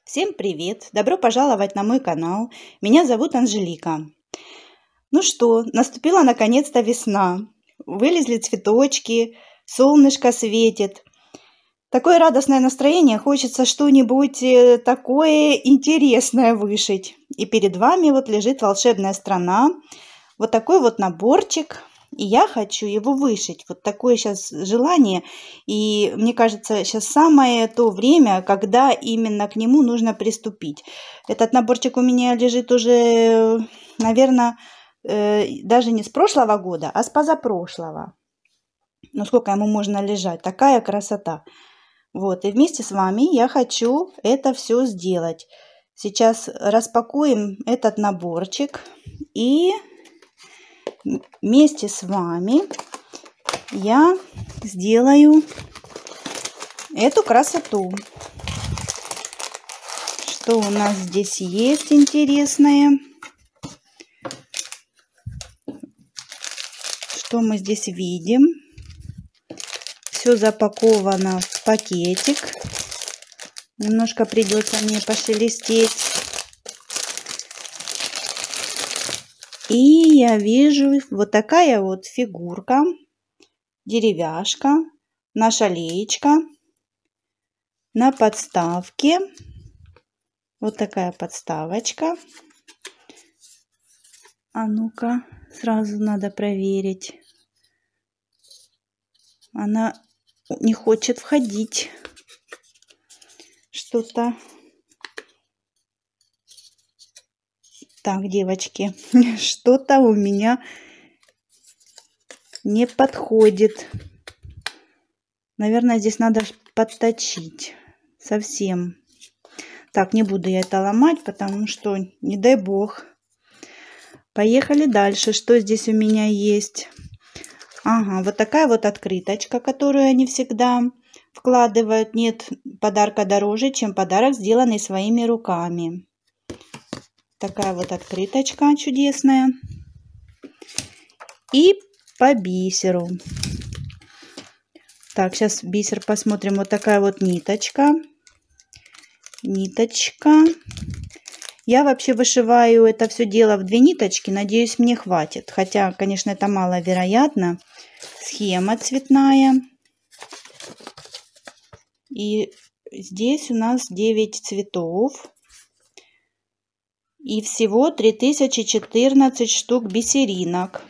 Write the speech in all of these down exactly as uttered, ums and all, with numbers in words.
Всем привет! Добро пожаловать на мой канал. Меня зовут Анжелика. Ну что, наступила наконец-то весна. Вылезли цветочки, солнышко светит. Такое радостное настроение, хочется что-нибудь такое интересное вышить. И перед вами вот лежит волшебная страна. Вот такой вот наборчик. И я хочу его вышить. Вот такое сейчас желание. И мне кажется, сейчас самое то время, когда именно к нему нужно приступить. Этот наборчик у меня лежит уже, наверное, даже не с прошлого года, а с позапрошлого. Ну, сколько ему можно лежать? Такая красота. Вот, и вместе с вами я хочу это все сделать. Сейчас распакуем этот наборчик и вместе с вами я сделаю эту красоту. Что у нас здесь есть интересное? Что мы здесь видим? Все запаковано в пакетик. Немножко придется мне пошелестеть. И я вижу вот такая вот фигурка, деревяшка, наша леечка на подставке. Вот такая подставочка. А ну-ка, сразу надо проверить. Она не хочет входить. Что-то... Так, девочки, что-то у меня не подходит. Наверное, здесь надо подточить совсем. Так, не буду я это ломать, потому что, не дай бог. Поехали дальше. Что здесь у меня есть? Ага, вот такая вот открыточка, которую они всегда вкладывают. Нет подарка дороже, чем подарок, сделанный своими руками. Такая вот открыточка чудесная. И по бисеру. Так, сейчас бисер посмотрим. Вот такая вот ниточка. Ниточка. Я вообще вышиваю это все дело в две ниточки. Надеюсь, мне хватит. Хотя, конечно, это маловероятно. Схема цветная. И здесь у нас девять цветов. И всего три тысячи четырнадцать штук бисеринок.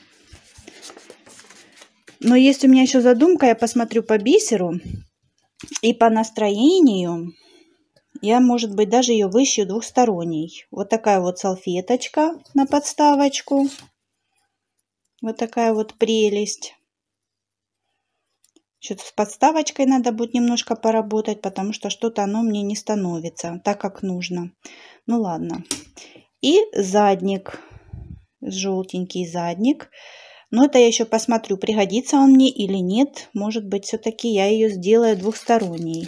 Но есть у меня еще задумка, я посмотрю по бисеру и по настроению. Я, может быть, даже ее вышью двухсторонней. Вот такая вот салфеточка на подставочку. Вот такая вот прелесть. Что-то с подставочкой надо будет немножко поработать, потому что что-то оно мне не становится так, как нужно. Ну ладно. И задник, желтенький задник. Но это я еще посмотрю, пригодится он мне или нет. Может быть, все-таки я ее сделаю двухсторонней.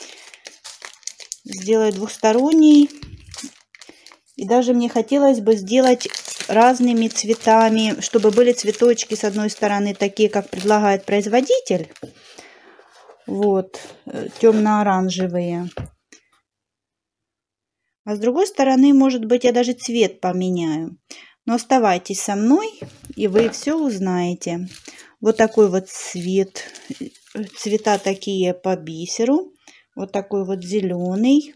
Сделаю двухсторонней. И даже мне хотелось бы сделать разными цветами, чтобы были цветочки с одной стороны такие, как предлагает производитель. Вот, темно-оранжевые. А с другой стороны, может быть, я даже цвет поменяю. Но оставайтесь со мной, и вы все узнаете. Вот такой вот цвет. Цвета такие по бисеру. Вот такой вот зеленый.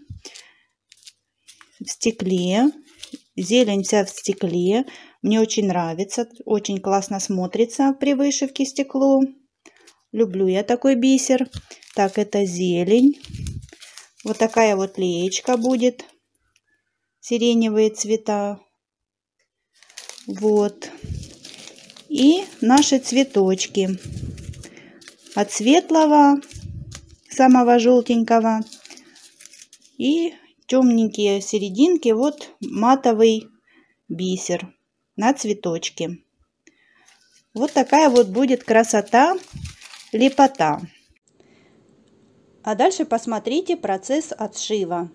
В стекле. Зелень вся в стекле. Мне очень нравится. Очень классно смотрится при вышивке стекло. Люблю я такой бисер. Так, это зелень. Вот такая вот леечка будет. Сиреневые цвета. Вот. И наши цветочки. От светлого, самого желтенького. И темненькие серединки. Вот матовый бисер на цветочке. Вот такая вот будет красота, лепота. А дальше посмотрите процесс отшива.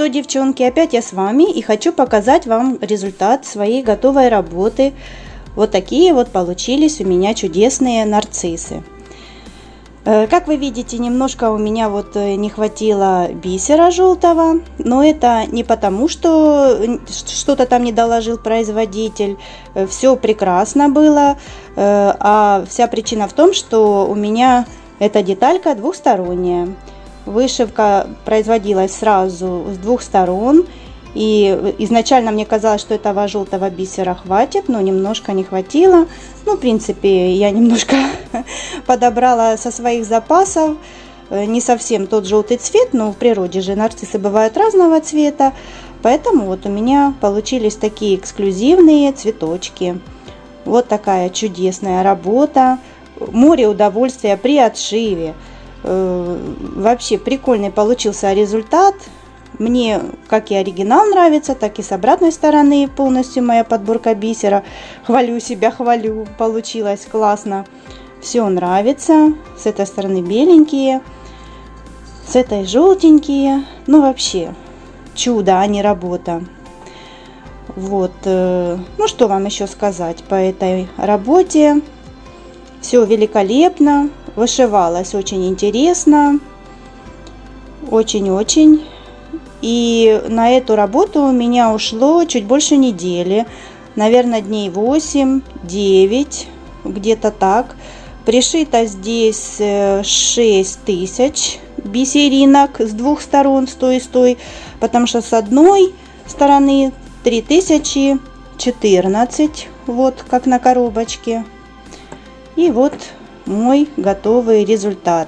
что, девчонки, опять я с вами и хочу показать вам результат своей готовой работы. Вот такие вот получились у меня чудесные нарциссы. Как вы видите, немножко у меня вот не хватило бисера желтого, но это не потому, что что-то там не доложил производитель. Все прекрасно было, а вся причина в том, что у меня эта деталька двухсторонняя. Вышивка производилась сразу с двух сторон. И изначально мне казалось, что этого желтого бисера хватит, но немножко не хватило. Ну, в принципе, я немножко подобрала со своих запасов. Не совсем тот желтый цвет, но в природе же нарциссы бывают разного цвета. Поэтому вот у меня получились такие эксклюзивные цветочки. Вот такая чудесная работа. Море удовольствия при отшиве. Вообще прикольный получился результат. Мне как и оригинал нравится, так и с обратной стороны полностью моя подборка бисера. Хвалю себя, хвалю. Получилось классно. Все нравится. С этой стороны беленькие, с этой желтенькие. Ну вообще чудо, а не работа. Вот. Ну что вам еще сказать по этой работе. Все великолепно. Вышивалась очень интересно. Очень-очень. И на эту работу у меня ушло чуть больше недели, наверное, дней восемь-девять, где-то так. Пришито здесь шесть тысяч бисеринок с двух сторон, с той и с той, потому что с одной стороны три тысячи четырнадцать, вот как на коробочке. И вот мой готовый результат.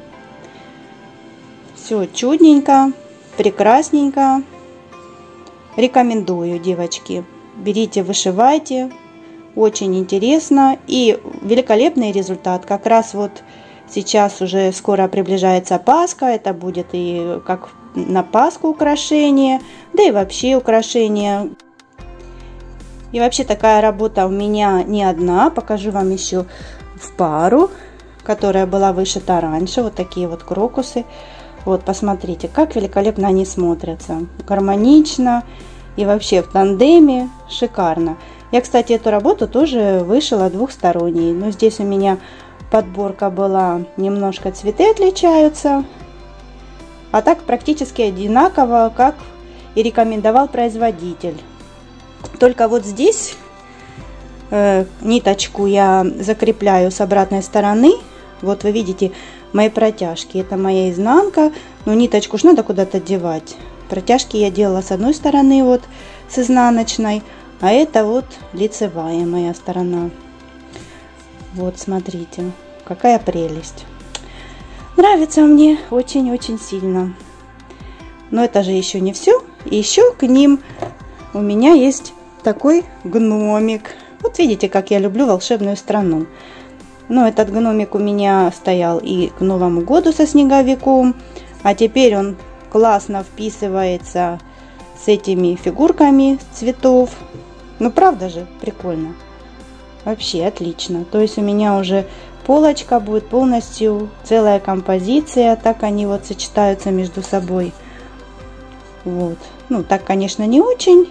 Все чудненько. Прекрасненько. Рекомендую, девочки. Берите, вышивайте. Очень интересно. И великолепный результат. Как раз вот сейчас уже скоро приближается Пасха. Это будет и как на Пасху украшение. Да и вообще украшение. И вообще такая работа у меня не одна. Покажу вам еще в пару, которая была вышита раньше. Вот такие вот крокусы. Вот, посмотрите, как великолепно они смотрятся. Гармонично и вообще в тандеме шикарно. Я, кстати, эту работу тоже вышила двухсторонней. Но здесь у меня подборка была, немножко цветы отличаются. А так практически одинаково, как и рекомендовал производитель. Только вот здесь э, ниточку я закрепляю с обратной стороны. Вот вы видите мои протяжки. Это моя изнанка. Но ниточку ж надо куда-то девать. Протяжки я делала с одной стороны, вот с изнаночной. А это вот лицевая моя сторона. Вот смотрите, какая прелесть. Нравится мне очень-очень сильно. Но это же еще не все. И еще к ним у меня есть такой гномик. Вот видите, как я люблю волшебную страну. Но этот гномик у меня стоял и к Новому году со снеговиком. А теперь он классно вписывается с этими фигурками цветов. Ну правда же, прикольно. Вообще отлично. То есть у меня уже полочка будет полностью целая композиция. Так они вот сочетаются между собой. Вот. Ну так, конечно, не очень.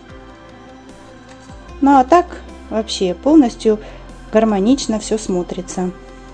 Ну а так вообще полностью гармонично все смотрится.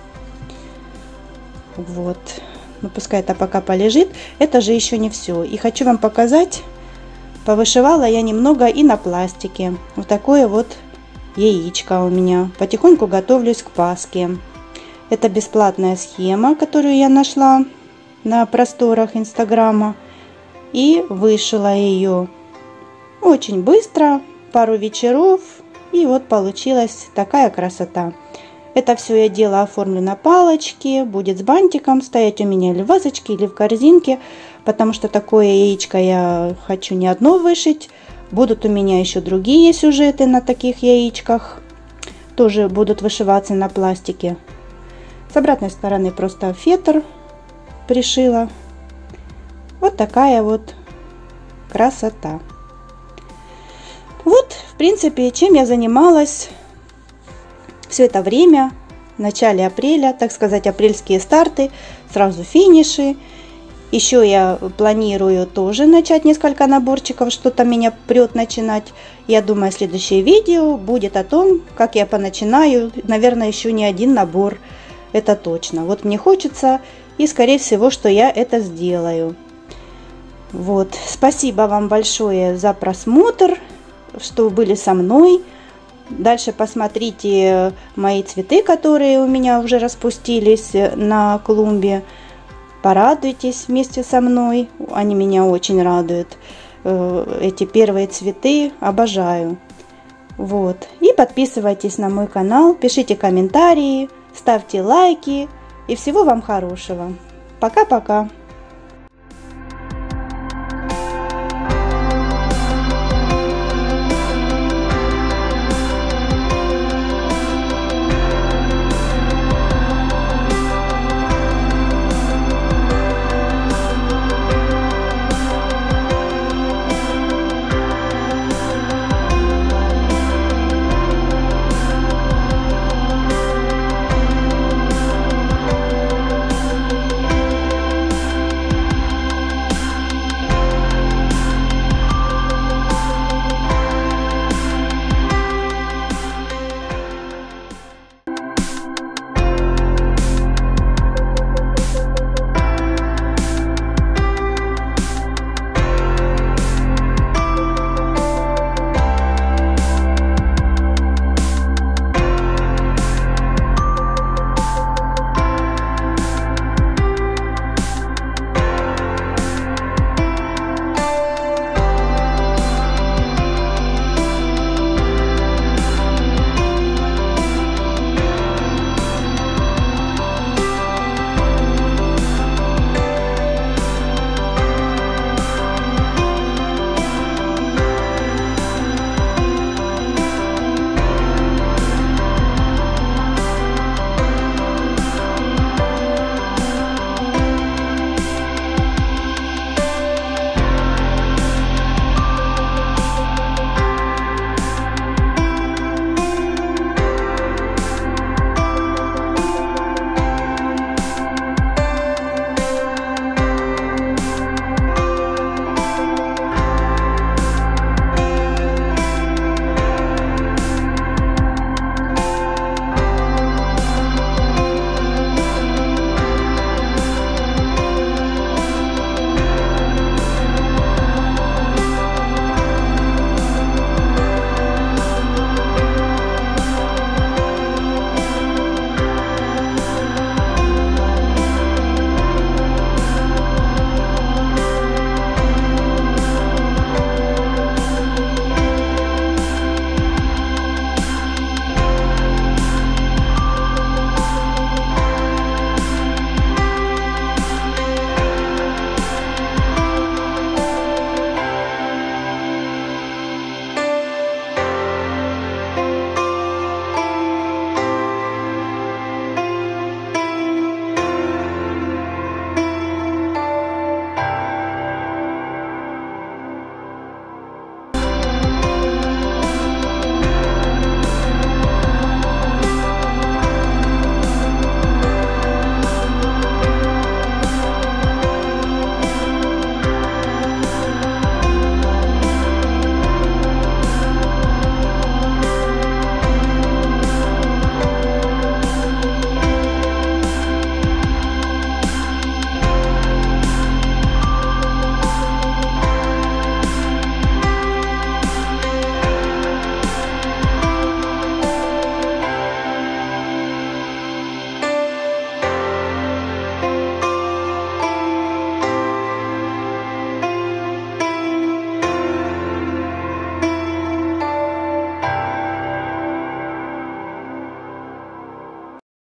Вот. Ну пускай это пока полежит. Это же еще не все. И хочу вам показать. Повышивала я немного и на пластике. Вот такое вот яичко у меня. Потихоньку готовлюсь к Пасхе. Это бесплатная схема, которую я нашла на просторах Инстаграма. И вышила ее очень быстро. Пару вечеров. И вот получилась такая красота. Это все я дело оформлю на палочке. Будет с бантиком стоять у меня или в вазочке, или в корзинке. Потому что такое яичко я хочу не одно вышить. Будут у меня еще другие сюжеты на таких яичках. Тоже будут вышиваться на пластике. С обратной стороны просто фетр пришила. Вот такая вот красота. Вот, в принципе, чем я занималась все это время. В начале апреля, так сказать, апрельские старты, сразу финиши. Еще я планирую тоже начать несколько наборчиков, что-то меня прет начинать. Я думаю, следующее видео будет о том, как я поначинаю, наверное, еще не один набор, это точно. Вот мне хочется, и скорее всего, что я это сделаю. Вот, спасибо вам большое за просмотр, что были со мной. Дальше посмотрите мои цветы, которые у меня уже распустились на клумбе. Порадуйтесь вместе со мной, они меня очень радуют. Эти первые цветы обожаю. Вот. И подписывайтесь на мой канал, пишите комментарии, ставьте лайки. И всего вам хорошего. Пока-пока.